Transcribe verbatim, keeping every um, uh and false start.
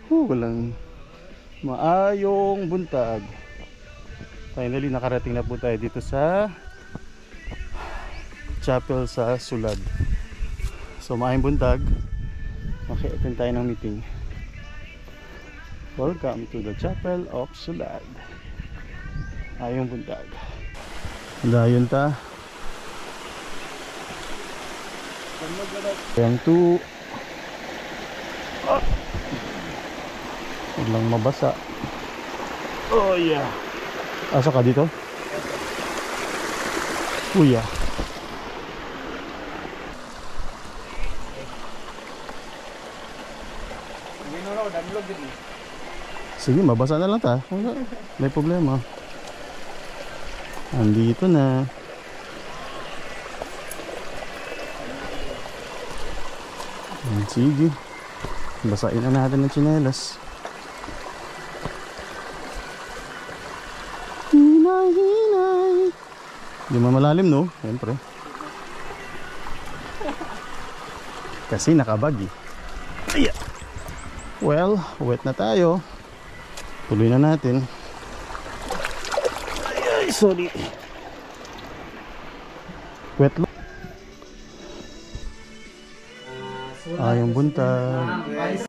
Oh, walang maayong buntag. Finally nakarating na po tayo dito sa chapel sa Sulad. So maayong buntag. Maki-attend tayo ng meeting. Welcome to the chapel of Sulad. Ayong buntag. Dayon ta. Yang tu ah. Walang mabasa. Oh yeah. Asa ka dito? Kuya. Sige, mabasa na lang ta. Wala, may problema. Andito na. Sige. Basain na natin ng tsinelas. Hinay, hinay. Di mo malalim, no? Siyempre. Kasi nakabagi. Aya. Well, wet na tayo. Tuloy na natin. Ay, ay, sorry. Wet lang. Ayong buntag.